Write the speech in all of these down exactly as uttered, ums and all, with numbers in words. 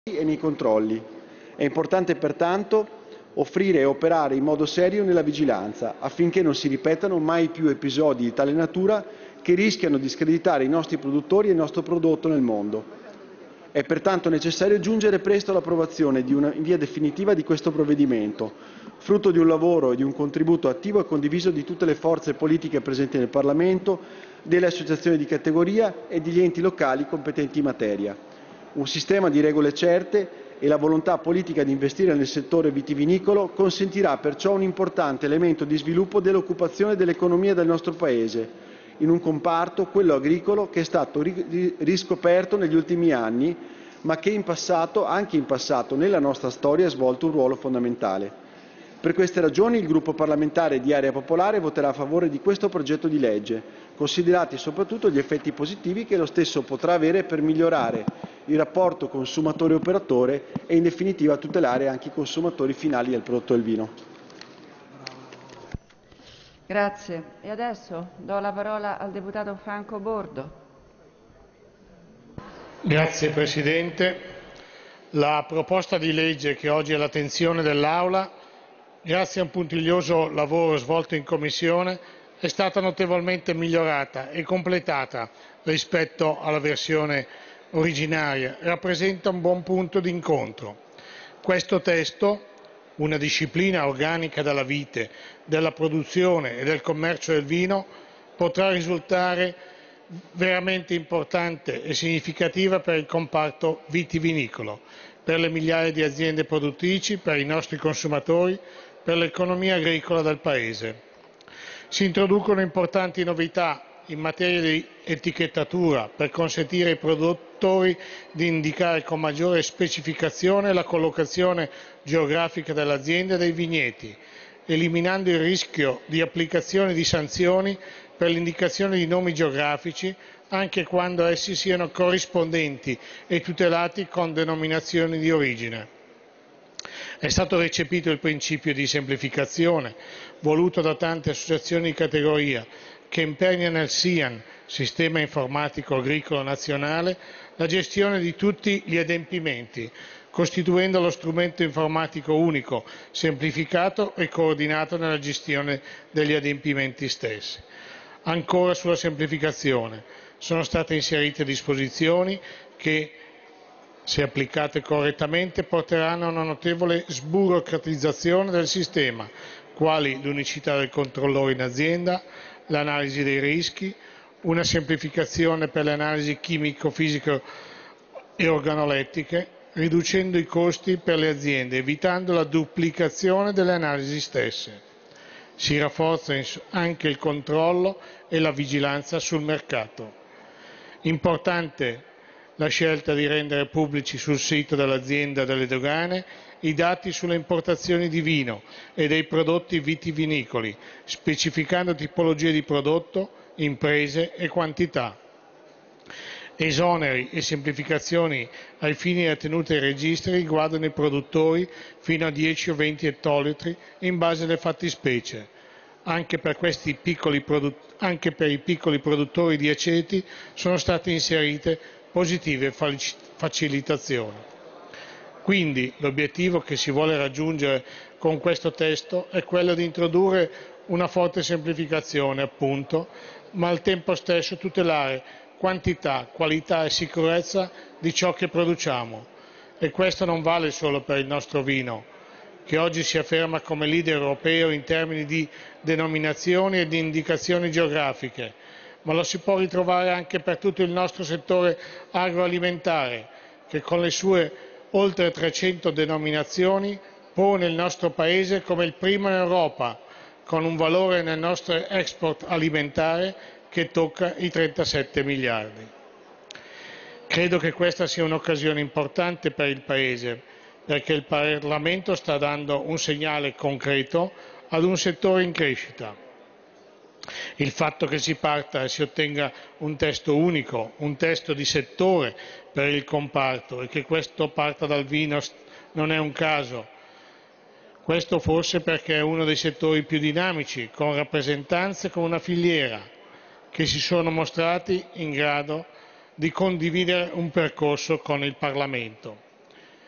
e nei controlli. È importante pertanto offrire e operare in modo serio nella vigilanza, affinché non si ripetano mai più episodi di tale natura che rischiano di screditare i nostri produttori e il nostro prodotto nel mondo. È pertanto necessario giungere presto all'approvazione in via definitiva di questo provvedimento, frutto di un lavoro e di un contributo attivo e condiviso di tutte le forze politiche presenti nel Parlamento, delle associazioni di categoria e degli enti locali competenti in materia. Un sistema di regole certe e la volontà politica di investire nel settore vitivinicolo consentirà perciò un importante elemento di sviluppo dell'occupazione e dell'economia del nostro Paese, in un comparto, quello agricolo, che è stato riscoperto negli ultimi anni, ma che in passato, anche in passato, nella nostra storia ha svolto un ruolo fondamentale. Per queste ragioni il gruppo parlamentare di Area Popolare voterà a favore di questo progetto di legge, considerati soprattutto gli effetti positivi che lo stesso potrà avere per migliorare il rapporto consumatore-operatore e in definitiva tutelare anche i consumatori finali del prodotto del vino. Grazie. E adesso do la parola al deputato Franco Bordo. Grazie Presidente. La proposta di legge che oggi è all'attenzione dell'Aula, grazie a un puntiglioso lavoro svolto in Commissione, è stata notevolmente migliorata e completata rispetto alla versione originaria, rappresenta un buon punto d'incontro. Questo testo, una disciplina organica della vite, della produzione e del commercio del vino, potrà risultare veramente importante e significativa per il comparto vitivinicolo, per le migliaia di aziende produttrici, per i nostri consumatori, per l'economia agricola del Paese. Si introducono importanti novità in materia di etichettatura per consentire ai produttori di indicare con maggiore specificazione la collocazione geografica dell'azienda e dei vigneti, eliminando il rischio di applicazione di sanzioni per l'indicazione di nomi geografici, anche quando essi siano corrispondenti e tutelati con denominazioni di origine. È stato recepito il principio di semplificazione, voluto da tante associazioni di categoria, che impegna nel SIAN, Sistema Informatico Agricolo Nazionale, la gestione di tutti gli adempimenti, costituendo lo strumento informatico unico, semplificato e coordinato nella gestione degli adempimenti stessi. Ancora sulla semplificazione, sono state inserite disposizioni che, se applicate correttamente, porteranno a una notevole sburocratizzazione del sistema, quali l'unicità del controllore in azienda, l'analisi dei rischi, una semplificazione per le analisi chimico-fisiche e organolettiche, riducendo i costi per le aziende, evitando la duplicazione delle analisi stesse. Si rafforza anche il controllo e la vigilanza sul mercato. Importante la scelta di rendere pubblici sul sito dell'azienda delle dogane i dati sulle importazioni di vino e dei prodotti vitivinicoli, specificando tipologie di prodotto, imprese e quantità. Esoneri e semplificazioni ai fini della tenuta dei registri riguardano i produttori fino a dieci o venti ettolitri in base alle fattispecie. Anche per, questi piccoli anche per i piccoli produttori di aceti sono state inserite positive facilitazioni. Quindi l'obiettivo che si vuole raggiungere con questo testo è quello di introdurre una forte semplificazione, appunto, ma al tempo stesso tutelare quantità, qualità e sicurezza di ciò che produciamo. E questo non vale solo per il nostro vino, che oggi si afferma come leader europeo in termini di denominazioni e di indicazioni geografiche, ma lo si può ritrovare anche per tutto il nostro settore agroalimentare, che con le sue oltre trecento denominazioni pone il nostro Paese come il primo in Europa, con un valore nel nostro export alimentare che tocca i trentasette miliardi. Credo che questa sia un'occasione importante per il Paese, perché il Parlamento sta dando un segnale concreto ad un settore in crescita. Il fatto che si parta e si ottenga un testo unico, un testo di settore per il comparto, e che questo parta dal vino non è un caso. Questo forse perché è uno dei settori più dinamici, con rappresentanze con una filiera, che si sono mostrati in grado di condividere un percorso con il Parlamento.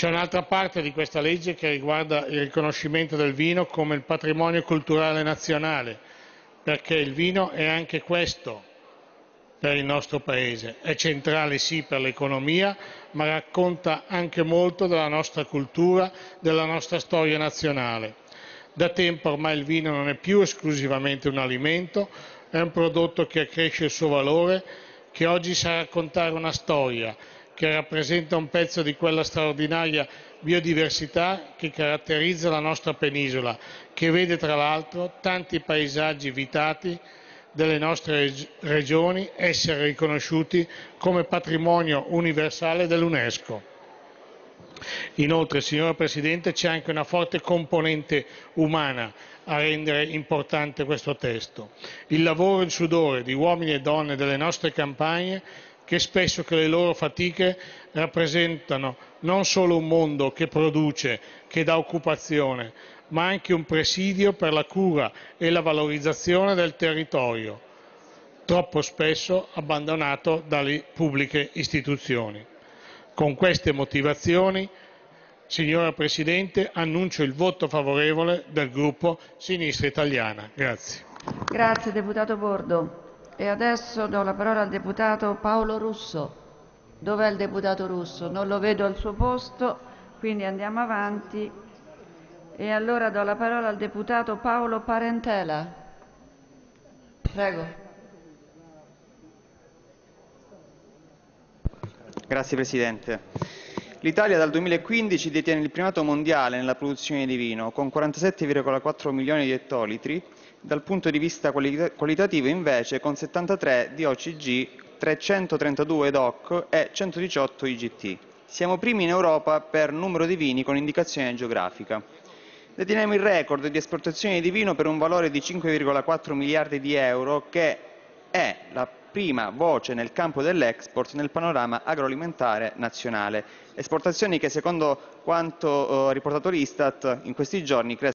C'è un'altra parte di questa legge che riguarda il riconoscimento del vino come il patrimonio culturale nazionale, perché il vino è anche questo per il nostro Paese. È centrale sì per l'economia, ma racconta anche molto della nostra cultura, della nostra storia nazionale. Da tempo ormai il vino non è più esclusivamente un alimento, è un prodotto che accresce il suo valore, che oggi sa raccontare una storia, che rappresenta un pezzo di quella straordinaria biodiversità che caratterizza la nostra penisola, che vede tra l'altro tanti paesaggi vitati delle nostre regioni essere riconosciuti come patrimonio universale dell'UNESCO. Inoltre, signora Presidente, c'è anche una forte componente umana a rendere importante questo testo. Il lavoro e il sudore di uomini e donne delle nostre campagne, che spesso con le loro fatiche rappresentano non solo un mondo che produce, che dà occupazione, ma anche un presidio per la cura e la valorizzazione del territorio, troppo spesso abbandonato dalle pubbliche istituzioni. Con queste motivazioni, signora Presidente, annuncio il voto favorevole del gruppo Sinistra Italiana. Grazie. Grazie deputato Bordo. E adesso do la parola al deputato Paolo Russo. Dov'è il deputato Russo? Non lo vedo al suo posto, quindi andiamo avanti. E allora do la parola al deputato Paolo Parentela. Prego. Grazie Presidente. L'Italia dal duemilaquindici detiene il primato mondiale nella produzione di vino, con quarantasette virgola quattro milioni di ettolitri, dal punto di vista qualitativo invece con settantatré di O C G, trecentotrentadue D O C e centodiciotto I G T. Siamo primi in Europa per numero di vini con indicazione geografica. Deteniamo il record di esportazioni di vino per un valore di cinque virgola quattro miliardi di euro, che è la prima voce nel campo dell'export nel panorama agroalimentare nazionale. Esportazioni che, secondo quanto riportato l'Istat in questi giorni,